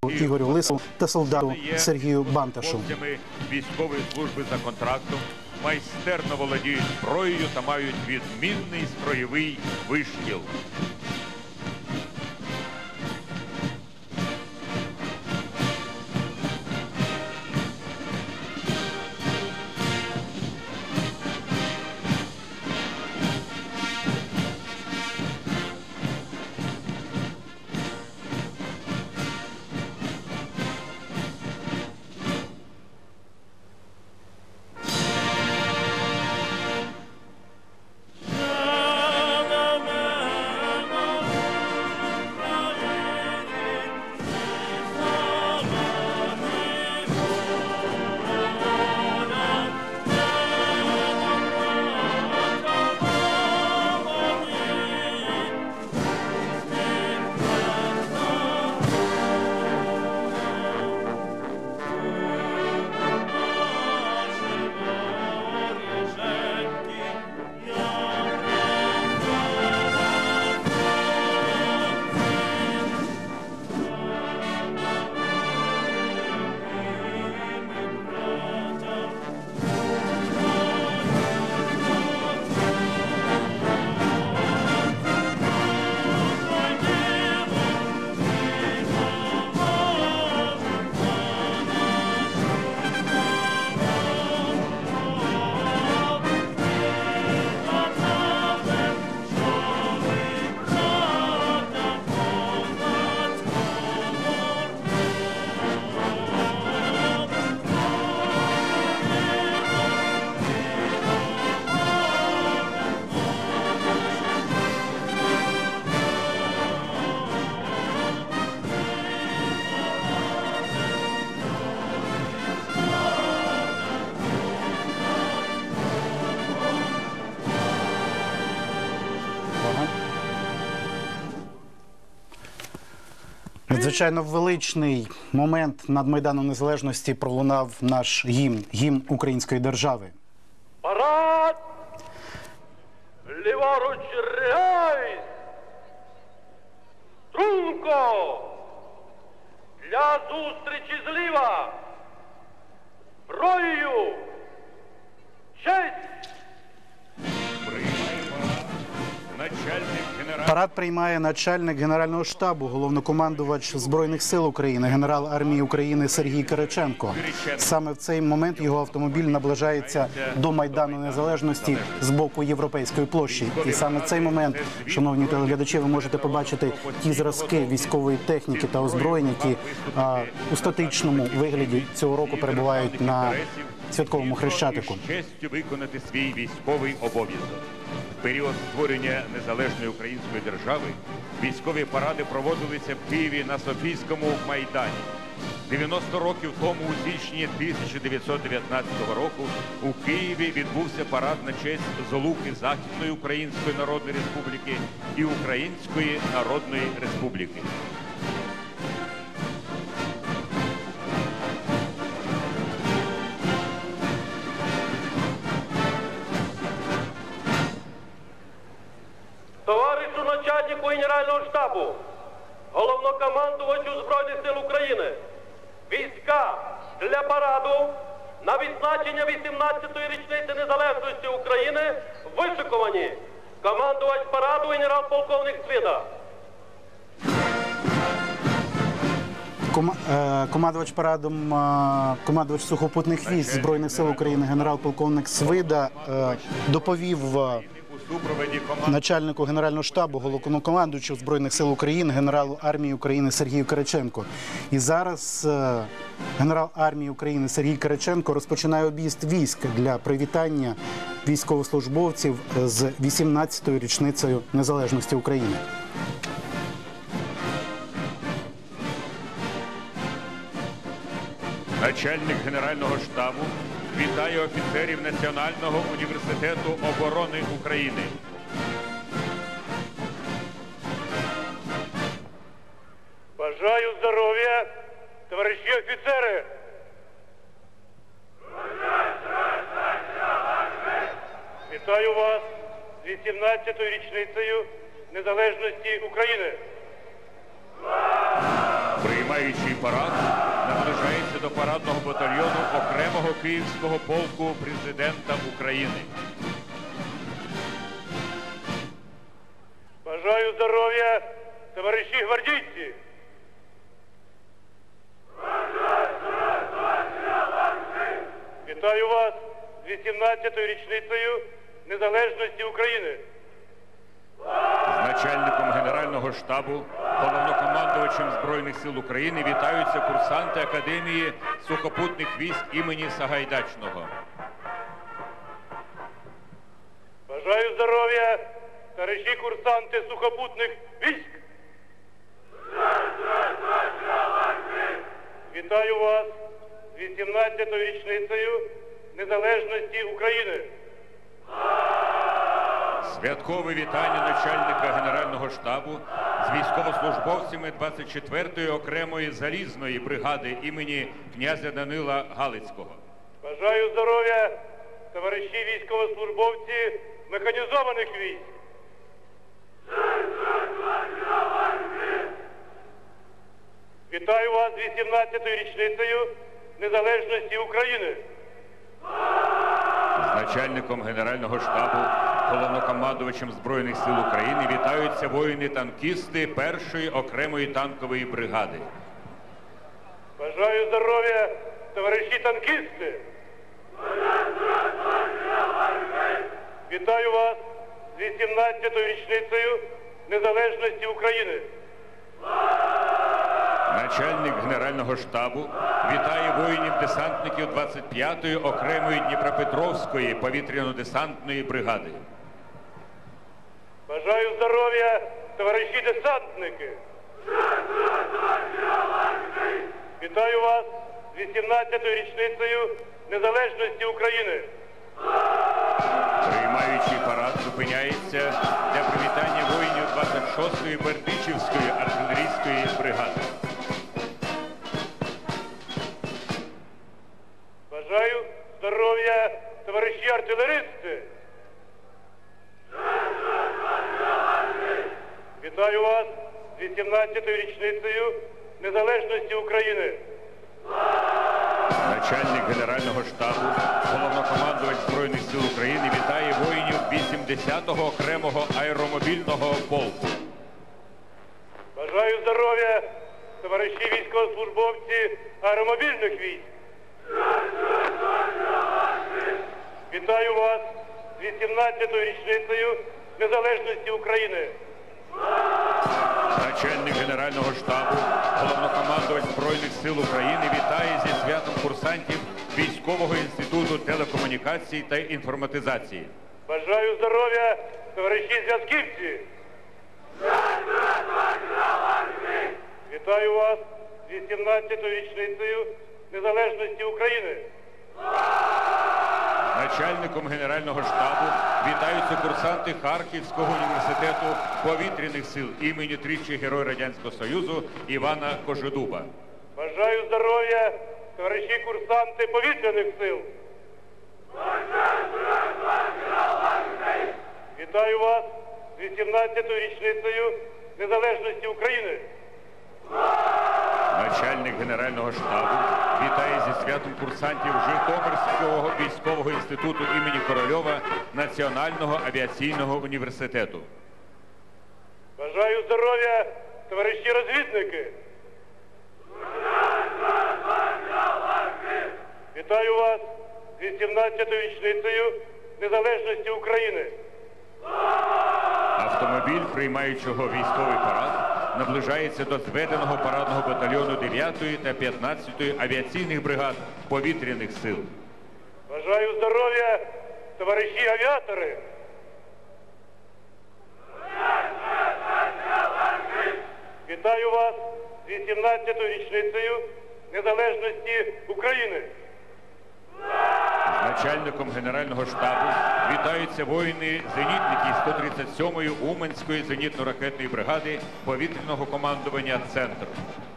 майстру Ігорю Лисову та солдату Сергію Банташу. Військової служби за контрактом майстерно володіють зброєю та мають відмінний строєвий вишкіл. Надзвичайно величний момент над Майданом Незалежності пролунав наш гімн української держави. Парад! Ліворуч рейс! Струнко! Для зустрічі зліва! Зброєю! Честь! Парад приймає начальник Генерального штабу, головнокомандувач Збройних сил України, генерал армії України Сергій Кириченко. Саме в цей момент його автомобіль наближається до Майдану Незалежності з боку Європейської площі. І саме в цей момент, шановні телеглядачі, ви можете побачити ті зразки військової техніки та озброєнь, які у статичному вигляді цього року перебувають на святковому Хрещатику. Честю виконати свій військовий обов'язок. В період створення незалежної української держави військові паради проводилися в Києві на Софійському майдані. 90 років тому, у січні 1919 року, у Києві відбувся парад на честь Золухи Західної Української Народної Республіки і Української Народної Республіки. Товаришу начальнику Генерального штабу, головнокомандувачу Збройних сил України, війська для параду на відзначення 18-ї річниці незалежності України вишиковані. Командувач параду генерал-полковник Свида. Командувач парадом, командувач сухопутних військ Збройних сил України генерал-полковник Свида доповів начальнику Генерального штабу, головнокомандуючу Збройних сил України, генералу армії України Сергію Кириченку. І зараз генерал армії України Сергій Кириченко розпочинає об'їзд військ для привітання військовослужбовців з 18-ю річницею незалежності України. Начальник Генерального штабу вітає офіцерів Національного університету оборони України. Бажаю здоров'я, товариші офіцери! Вітаю вас з 18-ю річницею незалежності України. Приймаючий парад наближається до парадного батальйону окремого Київського полку президента України. Бажаю здоров'я, товариші гвардійці! Вітаю вас з 18-ю річницею незалежності України. З начальником Генерального штабу, головнокомандувачем Збройних сил України вітаються курсанти Академії сухопутних військ імені Сагайдачного. Бажаю здоров'я, товариші курсанти сухопутних військ. Вітаю вас з 18-ю річницею незалежності України. Святкове вітання начальника Генерального штабу з військовослужбовцями 24-ї окремої залізної бригади імені князя Данила Галицького. Бажаю здоров'я, товариші військовослужбовці механізованих військ. Вітаю вас з 18-ю річницею незалежності України. З начальником Генерального штабу, головнокомандувачем Збройних сил України вітаються воїни-танкісти 1-ї окремої танкової бригади. Бажаю здоров'я, товариші танкісти. Вітаю вас з 18-ю річницею незалежності України. Начальник Генерального штабу вітає воїнів-десантників 25-ї окремої Дніпропетровської повітряно-десантної бригади. Бажаю здоров'я, товариші десантники. Вітаю вас з 18-ю річницею незалежності України. Приймаючий парад зупиняється для привітання воїнів 26-ї Бердичівської артилерійської бригади. Бажаю здоров'я, товариші артилеристи. Вітаю вас з 18-ю річницею незалежності України. Начальник Генерального штабу, головнокомандувач Збройних сил України вітає воїнів 80-го окремого аеромобільного полку. Бажаю здоров'я, товариші військовослужбовці аеромобільних військ. Вітаю вас з 18-ю річницею незалежності України. Начальник Генерального штабу, головнокомандувач Збройних сил України вітає зі святом курсантів Військового інституту телекомунікацій та інформатизації. Бажаю здоров'я, товариші зв'язківці. Вітаю вас з 18-ю річницею незалежності України. Начальником Генерального штабу вітаються курсанти Харківського університету повітряних сил імені тричі Героя Радянського Союзу Івана Кожедуба. Бажаю здоров'я, товариші курсанти повітряних сил. Вітаю вас з 18-ю річницею незалежності України. Начальник Генерального штабу вітає зі святом курсантів Житомирського військового інституту імені Корольова Національного авіаційного університету. Бажаю здоров'я, товариші розвідники. Вітаю вас з 18-ю річницею незалежності України. Автомобіль приймаючого військовий парад наближається до зведеного парадного батальйону 9-ї та 15-ї авіаційних бригад повітряних сил. Бажаю здоров'я, товариші авіатори. Вітаю вас з 18-ю річницею незалежності України. З начальником Генерального штабу вітаються воїни-зенітники 137-ї Уманської зенітно-ракетної бригади повітряного командування «Центр».